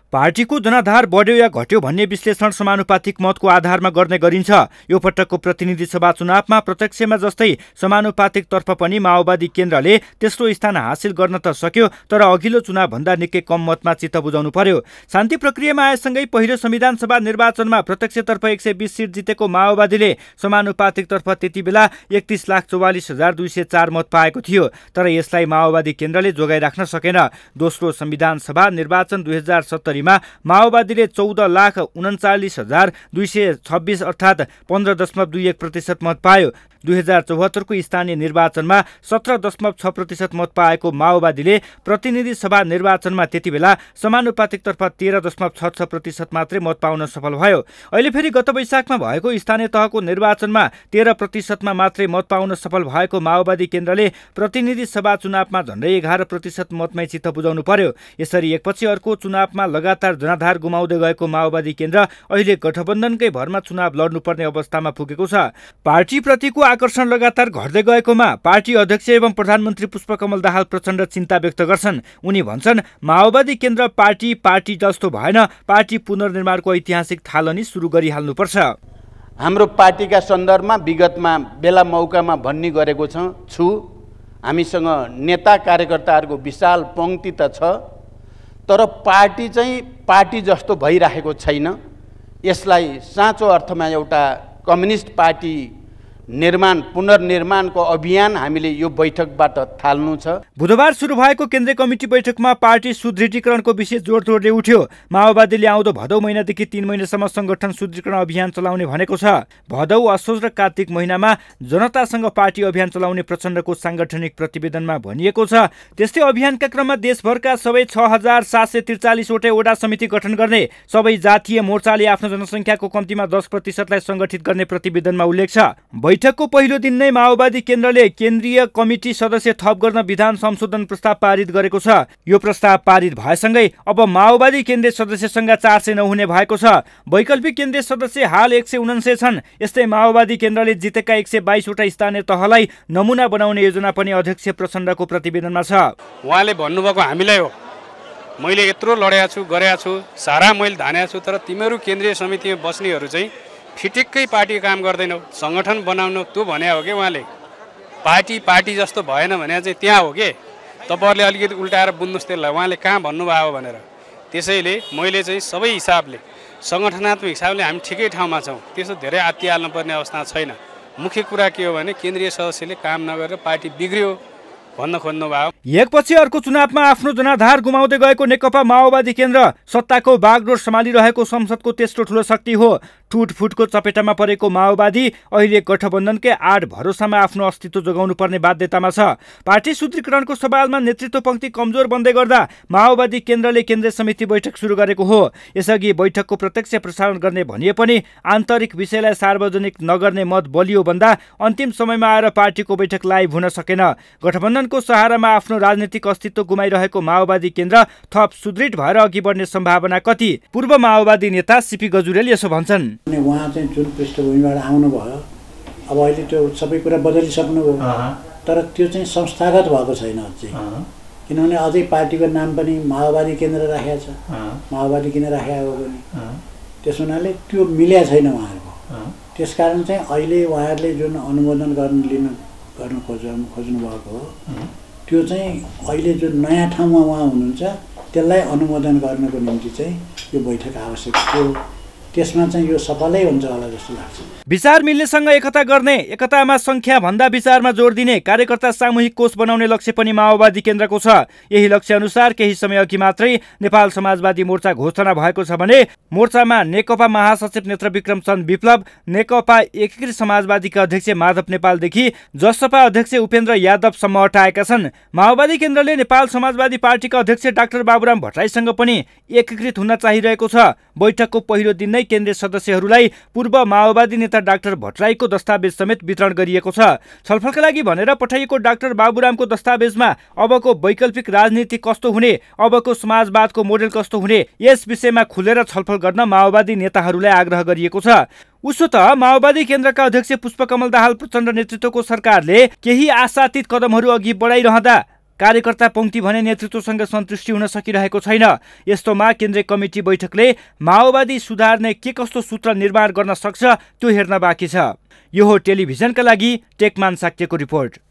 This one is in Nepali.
पार्टीको जनाधार बढ्यो या घट्यो भन्ने विश्लेषण समानुपातिक मतको आधारमा गर्ने गरिन्छ। यो पटकको प्रतिनिधि सभा चुनावमा प्रत्यक्षमा जस्तै समानुपातिक तर्फ पनि माओवादी केन्द्रले तेस्रो स्थान हासिल गर्न त सक्यो, तर अघिल्लो चुनावभन्दा निकै कम मतमा चित्त बुझाउनु पर्यो। शान्ति प्रक्रियामा आएसँगै पहिलो संविधान सभा निर्वाचनमा प्रत्यक्षतर्फ 120 सिट जितेको माओवादीले समानुपातिकतर्फ त्यति बेला 31,44,204 मत पाएको थियो, तर यसलाई माओवादी केन्द्रले जोगाइराख्न सकेन। दोस्रो संविधान सभा निर्वाचन 2070 माओवादीले 14,39,226 अर्थात् 15.21% मत पायो। 2074 को स्थानीय निर्वाचनमा 17.6% मत पाएको माओवादीले प्रतिनिधि सभा निर्वाचनमा त्यति बेला समानुपातिकतर्फ 13.66% मात्रै मत पाउन सफल भयो। अहिले फेरि गत वैशाखमा भएको स्थानीय तहको निर्वाचनमा 13% मात्रै मत पाउन सफल भएको माओवादी केन्द्रले प्रतिनिधि सभा चुनावमा झन्डै 11% मतमै चित्त बुझाउनु पर्यो। यसरी एकपछि अर्को चुनावमा लगातार जनाधार गुमाउँदै गएको माओवादी केन्द्र अहिले गठबन्धनकै भरमा चुनाव लड्नुपर्ने अवस्थामा पुगेको छ। पार्टीप्रतिको आकर्षण लगातार घट्दै गएकोमा पार्टी अध्यक्ष एवं प्रधानमन्त्री पुष्पकमल दाहाल प्रचण्ड चिन्ता व्यक्त गर्छन्। उनी भन्छन्, माओवादी केन्द्र पार्टी जस्तो भएन, पार्टी पुनर्निर्माणको ऐतिहासिक थालनी सुरु गरिहाल्नुपर्छ। हाम्रो पार्टीका सन्दर्भमा विगतमा बेला मौकामा भन्ने गरेको छु, हामीसँग नेता कार्यकर्ताहरूको विशाल पंक्ति त छ, तर पार्टी चाहिँ पार्टी जस्तो भइरहेको छैन। यसलाई साँचो अर्थमा एउटा कम्युनिस्ट पार्टी पुनर्निर्माणको अभियान हामीले यो बैठकबाट थाल्नु छ। बुधबार सुरु भएको केन्द्रीय कमिटी बैठकमा पार्टी सुदृढीकरणको विषय जोड-तोडले उठ्यो। माओवादीले आउँदो भदौ महिनादेखि 3 महिनासम्म संगठन सुदृढीकरण अभियान चलाउने भनेको छ। भदौ, असोज र कार्तिक महिनामा जनतासँग पार्टी अभियान चलाउने प्रचण्डको सांगठनिक प्रतिवेदनमा भनिएको छ। त्यस्तै अभियानका क्रममा देशभरका सबै 6,743 वटै वडा समिति गठन गर्ने, सबै जातीय मोर्चाले आफ्नो जनसङ्ख्याको कम्तीमा 10% लाई सङ्गठित गर्ने प्रतिवेदनमा उल्लेख छ। बैठकको पहिलो दिन नै माओवादी केन्द्रले केन्द्रीय कमिटी सदस्य थप गर्न विधान संशोधन प्रस्ताव पारित गरेको छ। यो प्रस्ताव पारित भएसँगै अब माओवादी केन्द्रीय सदस्यसँग 409 हुने भएको छ। वैकल्पिक केन्द्रीय सदस्य हाल 149 छन्। यस्तै माओवादी केन्द्रले जितेका 122 वटा स्थानीय तहलाई नमुना बनाउने योजना पनि अध्यक्ष प्रचण्डको प्रतिवेदनमा छ। उहाँले भन्नुभएको हामीलाई हो, मैले यत्रो लडेको छु, गरेको छु, सारा मैले धानेको छु, तर तिमीहरू केन्द्रीय समितिमा बस्नेहरू चाहिँ फिटिक्कै पार्टी काम गर्दैनौ, सङ्गठन बनाउनु त्यो भने हो कि उहाँले पार्टी जस्तो भएन भने चाहिँ त्यहाँ हो कि तपाईँहरूले अलिकति उल्टाएर बुझ्नुहोस् त्यसलाई उहाँले कहाँ भन्नुभयो भनेर। त्यसैले मैले चाहिँ सबै हिसाबले सङ्गठनात्मक हिसाबले हामी ठिकै ठाउँमा छौँ, त्यस्तो धेरै आत्तिहाल्नुपर्ने अवस्था छैन। मुख्य कुरा के हो भने केन्द्रीय सदस्यले काम नगरेर पार्टी बिग्रियो भन्न खोज्नुभयो। एकपछि अर्को चुनावमा आफ्नो जनाधार गुमाउँदै गएको नेकपा माओवादी केन्द्र सत्ताको बागडोर सम्हालिरहेको संसदको तेस्रो ठुलो शक्ति हो। टुटफुटको चपेटामा परेको माओवादी अहिले गठबन्धनकै आड भरोसामा आफ्नो अस्तित्व जोगाउनु पर्ने बाध्यतामा छ। पार्टी सुदृढीकरणको सवालमा नेतृत्व पंक्ति कमजोर बन्दै गर्दा माओवादी केन्द्रले केन्द्रीय समिति बैठक सुरु गरेको हो। यसअघि बैठकको प्रत्यक्ष प्रसारण गर्ने भनिए पनि आन्तरिक विषयलाई सार्वजनिक नगर्ने मत बलियो भन्दा अन्तिम समयमा आएर पार्टीको बैठक लाइभ हुन सकेन। गठबन्धनको सहारामा आफ्नो राजनीतिक अस्तित्व गुमाइरहेको माओवादी केन्द्र थप सुदृढ भएर अघि बढ्ने सम्भावना कति? पूर्व माओवादी नेता सीपी गजुरेल यसो भन्छन्। उहाँ चाहिँ जुन पृष्ठभूमिबाट आउनुभयो, अब अहिले त्यो सबै कुरा बदलिसक्नुभयो, तर त्यो चाहिँ संस्थागत भएको छैन अझै। किनभने अझै पार्टीको नाम पनि माओवादी केन्द्र राखेको छ, माओवादी किन राखेको हो भने त्यस हुनाले त्यो मिल्या छैन उहाँहरूको। त्यसकारण चाहिँ अहिले उहाँहरूले जुन अनुमोदन गर्न खोज्नु भएको हो, त्यो चाहिँ अहिले जुन नयाँ ठाउँमा उहाँ हुनुहुन्छ त्यसलाई अनुमोदन गर्नको निम्ति चाहिँ यो बैठक आवश्यक थियो। त्यसमा चाहिँ यो सफलै हुन्छ होला जस्तो लाग्छ। विचार मिल्नेसँग एकता गर्ने, एकतामा संख्या भन्दा विचारमा जोड दिने, कार्यकर्ता सामूहिक कोष बनाउने लक्ष्य पनि माओवादी केन्द्रको छ। यही लक्ष्य अनुसार केही समय अघि मात्रै नेपाल समाजवादी मोर्चा घोषणा भएको छ भने मोर्चामा नेकपा महासचिव नेत्रविक्रम चन्द विप्लव, नेकपा एकीकृत समाजवादीका अध्यक्ष माधव नेपालदेखि जसपा अध्यक्ष उपेन्द्र यादवसम्म हटाएका छन्। माओवादी केन्द्रले नेपाल समाजवादी पार्टीका अध्यक्ष डाक्टर बाबुराम भट्टराईसँग पनि एकीकृत हुन चाहिरहेको छ। बैठकको पहिलो दिन नै केन्द्रीय सदस्यहरूलाई पूर्व माओवादी नेता डाक्टर भट्टराईको दस्तावेज समेत वितरण गरिएको छ। छलफलका लागि भनेर पठाइएको डाक्टर बाबुरामको दस्तावेजमा अबको वैकल्पिक राजनीति कस्तो हुने, अबको समाजवादको मोडेल कस्तो हुने, यस विषयमा खुलेर छलफल गर्न माओवादी नेताहरूलाई आग्रह गरिएको छ। उसो त माओवादी केन्द्रका अध्यक्ष पुष्पकमल दाहाल प्रचण्ड नेतृत्वको सरकारले केही आशातीत कदमहरू अघि बढाइरहँदा कार्यकर्ता पङ्क्ति भने नेतृत्वसँग सन्तुष्टि हुन सकिरहेको छैन। यस्तोमा केन्द्रीय कमिटी बैठकले माओवादी सुधार्ने के कस्तो सूत्र निर्माण गर्न सक्छ त्यो हेर्न बाँकी छ। यो हो टेलिभिजनका लागि टेकमान साक्यको रिपोर्ट।